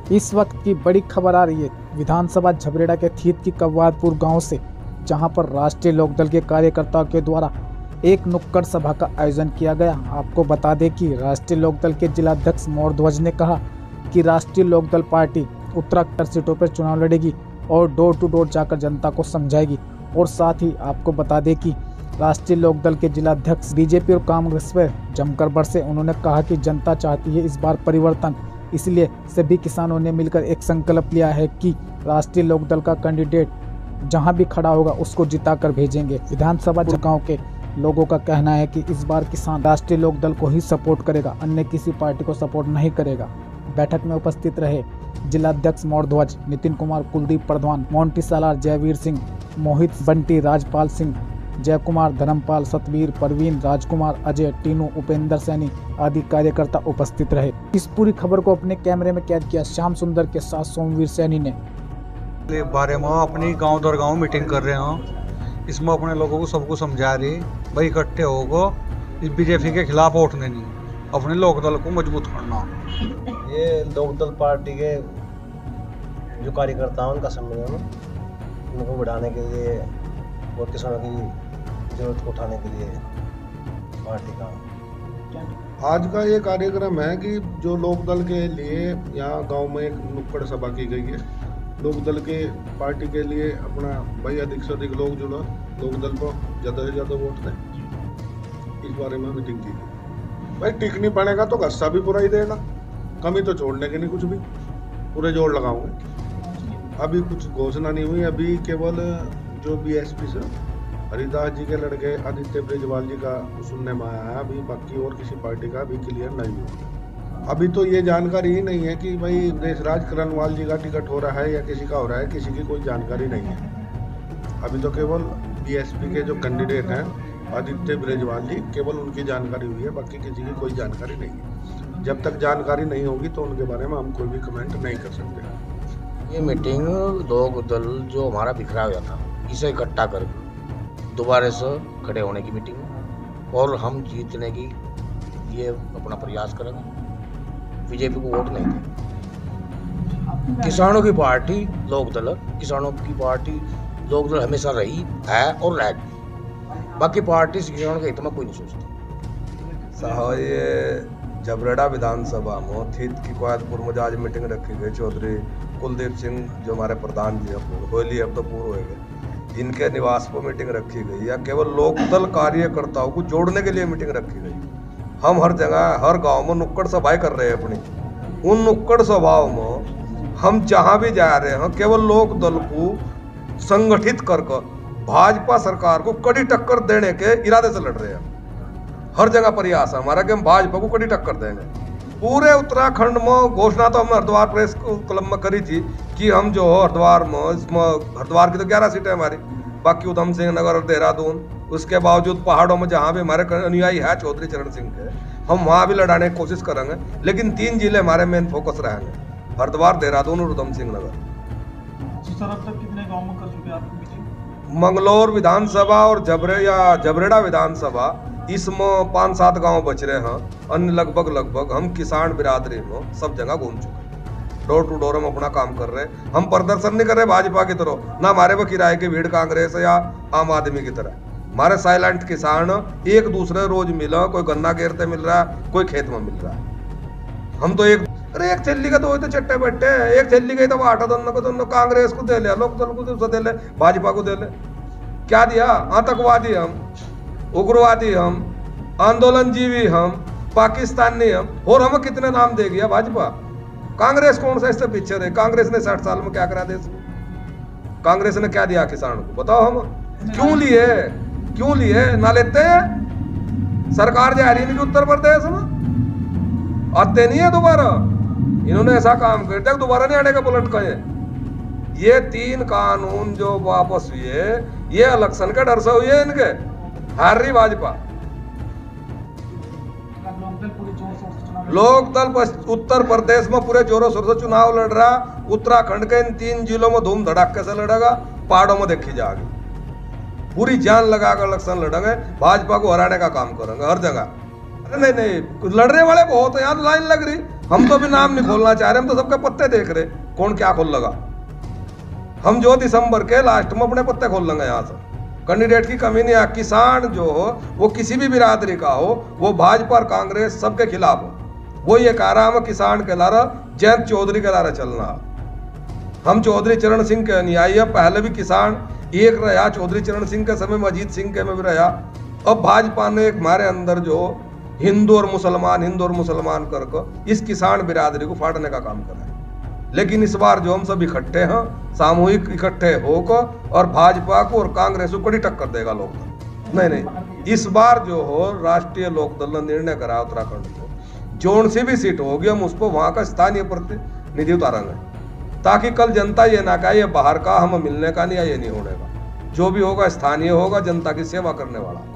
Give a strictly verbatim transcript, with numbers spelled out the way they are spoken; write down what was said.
इस वक्त की बड़ी खबर आ रही है विधानसभा झबरेड़ा के थीत की कव्वादपुर गांव से, जहां पर राष्ट्रीय लोकदल के कार्यकर्ताओं के द्वारा एक नुक्कड़ सभा का आयोजन किया गया। आपको बता दें कि राष्ट्रीय लोकदल के जिलाध्यक्ष मोरध्वज ने कहा कि राष्ट्रीय लोकदल पार्टी उत्तराखंड सीटों पर चुनाव लड़ेगी और डोर टू डोर जाकर जनता को समझाएगी। और साथ ही आपको बता दें कि राष्ट्रीय लोकदल के जिलाध्यक्ष बीजेपी और कांग्रेस पर जमकर बरसे। उन्होंने कहा कि जनता चाहती है इस बार परिवर्तन, इसलिए सभी किसानों ने मिलकर एक संकल्प लिया है कि राष्ट्रीय लोकदल का कैंडिडेट जहां भी खड़ा होगा उसको जिताकर भेजेंगे। विधानसभा गांव के लोगों का कहना है कि इस बार किसान राष्ट्रीय लोकदल को ही सपोर्ट करेगा, अन्य किसी पार्टी को सपोर्ट नहीं करेगा। बैठक में उपस्थित रहे जिलाध्यक्ष मोरध्वज, नितिन कुमार, कुलदीप प्रधान, मोंटी सालार, जयवीर सिंह, मोहित बंटी, राजपाल सिंह, जय कुमार, धर्मपाल, सतवीर, परवीन, राजकुमार, अजय, टीनू, उपेंद्र सैनी आदि कार्यकर्ता उपस्थित रहे। इस पूरी खबर को अपने कैमरे में कैद किया श्याम सुंदर के साथ सोमवीर सैनी ने। बारे में अपनी गांव दर गांव मीटिंग कर रहे हैं, इसमें अपने लोगों को सबको समझा रही भाई इकट्ठे होगो, इस बीजेपी के खिलाफ उठने नहीं, अपने लोकदल को मजबूत करना। ये लोकदल पार्टी के जो कार्यकर्ता हैं उनका सम्मेलन, उनको बढ़ाने के लिए और किसानों की जरूरत को उठाने के लिए पार्टी का आज का ये कार्यक्रम है कि जो लोकदल के लिए यहाँ गांव में एक नुक्कड़ सभा की गई है। लोकदल के पार्टी के लिए अपना भाई अधिक से अधिक लोग जुड़ो, लोकदल को ज़्यादा से ज़्यादा वोट दें, इस बारे में मीटिंग की गई। भाई टिक नहीं पड़ेगा तो गस्सा भी पूरा ही देगा, कमी तो छोड़ने की नहीं, कुछ भी पूरे जोड़ लगाओगे। अभी कुछ घोषणा नहीं हुई, अभी केवल जो बीएसपी से हरिदास जी के लड़के आदित्य ब्रिजवाल जी का सुनने में आया है, अभी बाकी और किसी पार्टी का अभी क्लियर नहीं हुआ। अभी तो ये जानकारी ही नहीं है कि भाई देशराज करणवाल जी का टिकट हो रहा है या किसी का हो रहा है, किसी की कोई जानकारी नहीं है। अभी तो केवल बीएसपी के जो कैंडिडेट हैं आदित्य ब्रिजवाल जी, केवल उनकी जानकारी हुई है, बाकी किसी की कोई जानकारी नहीं है। जब तक जानकारी नहीं होगी तो उनके बारे में हम कोई भी कमेंट नहीं कर सकते। ये मीटिंग लोकदल जो हमारा बिखरा हुआ था इसे इकट्ठा कर दोबारा से खड़े होने की मीटिंग, और हम जीतने की ये अपना प्रयास करेंगे, बीजेपी को वोट नहीं देंगे। किसानों की पार्टी लोकदल, किसानों की पार्टी लोकदल हमेशा रही है और रहेगी, बाकी पार्टी किसानों के हित में कोई नहीं सोचती। साहब ये झबरेड़ा विधानसभा में थीत की कव्वादपुर में आज मीटिंग रखी गई। चौधरी कुलदीप सिंह जो हमारे प्रधान जी हैं, होली अब तो पूर्व हो गए, इनके निवास पर मीटिंग रखी गई या केवल लोकदल कार्यकर्ताओं को जोड़ने के लिए मीटिंग रखी गई। हम हर जगह हर गांव में नुक्कड़ सभाएं कर रहे हैं अपनी। उन नुक्कड़ सभाओं में हम जहां भी जा रहे हैं केवल लोकदल को संगठित कर भाजपा सरकार को कड़ी टक्कर देने के इरादे से लड़ रहे हैं। हर जगह प्रयास है हमारा कि हम भाजपा को कड़ी टक्कर देंगे। पूरे उत्तराखंड में घोषणा तो हमने हरिद्वार प्रेस क्लब में करी थी कि हम जो हरिद्वार में इसमें हरिद्वार की तो ग्यारह सीटें हमारी, बाकी उधम सिंह नगर और देहरादून, उसके बावजूद पहाड़ों में जहाँ भी हमारे अनुयायी है चौधरी चरण सिंह के, हम वहाँ भी लड़ाने की कोशिश करेंगे। लेकिन तीन जिले हमारे मेन फोकस रहेंगे, हरिद्वार, देहरादून और उधम सिंह नगर। मंगलौर विधानसभा और झबरे या झबरेड़ा विधानसभा, इसमें पाँच सात गांव बच रहे हैं। अन्य लगभग लगभग हम किसान बिरादरी में सब जगह घूम चुके हैं, डोर टू डोर हम अपना काम कर रहे हैं। हम प्रदर्शन नहीं कर रहे भाजपा की तरह, ना हमारे वो किराए की भीड़ कांग्रेस या आम आदमी की तरह। हमारे साइलेंट किसान एक दूसरे रोज मिला, कोई गन्ना घेरते मिल रहा है, कोई खेत में मिल रहा है। हम तो एक अरे एक थैली का तो तो चट्टे बट्टे, एक थैली गई तो आटा दोनों को दोनों कांग्रेस को दे ले, लोकदल को दे ले, भाजपा को दे ले। क्या दिया? आतंकवादी हम, उग्रवादी हम, आंदोलनजीवी हम, पाकिस्तानी हम, और हमें कितने नाम दे गया भाजपा। कांग्रेस कौन सा इससे पीछे रहे? कांग्रेस ने साठ साल में क्या करा देश में? कांग्रेस ने क्या दिया किसान को बताओ? हम क्यों लिए क्यों लिए ना लेते हैं? सरकार जा रही है उत्तर प्रदेश में, आते नहीं है दोबारा। इन्होंने ऐसा काम कर दिया दोबारा नहीं आने का बुलेट का। ये तीन कानून जो वापस हुए ये इलेक्शन के डर से हुए, इनके हार रही भाजपा। लोकदल उत्तर प्रदेश में पूरे जोरों शोरों से चुनाव लड़ रहा, उत्तराखंड के इन तीन जिलों में धूम धड़ाके से लड़ेगा, पहाड़ों में देखी जाएगी, पूरी जान लगाकर इलेक्शन लड़ेंगे, भाजपा को हराने का काम करेंगे हर जगह। अरे नहीं नहीं, लड़ने वाले बहुत है, यहाँ लाइन लग रही, हम तो अभी नाम नहीं खोलना चाह रहे, हम तो सबके पत्ते देख रहे कौन क्या खोल लगा। हम जो दिसंबर के लास्ट में अपने पत्ते खोल लेंगे यहाँ से। कैंडिडेट की कमी नहीं है। किसान जो हो वो किसी भी बिरादरी का हो, वो भाजपा और कांग्रेस सबके खिलाफ हो। वो ये कह रहा है किसान के लारा जयंत चौधरी के लारा चलना। हम चौधरी चरण सिंह के अनुयायी है, पहले भी किसान एक रहा, चौधरी चरण सिंह के समय में अजीत सिंह के में भी रहा। अब भाजपा ने एक हमारे अंदर जो हिंदू और मुसलमान हिंदू और मुसलमान करके इस किसान बिरादरी को फाड़ने का काम कर रहे हैं। लेकिन इस बार जो हम सब इकट्ठे हैं, सामूहिक इकट्ठे होकर और भाजपा को और कांग्रेस को कड़ी टक्कर देगा लोकदल। नहीं नहीं, इस बार जो हो राष्ट्रीय लोकदल ने निर्णय करा उत्तराखंड को जोन सी भी सीट होगी हम उसको वहां का स्थानीय प्रतिनिधि उतारेंगे, ताकि कल जनता ये ना कहे ये बाहर का हम मिलने का नहीं या ये नहीं होने का। जो भी होगा स्थानीय होगा, जनता की सेवा करने वाला।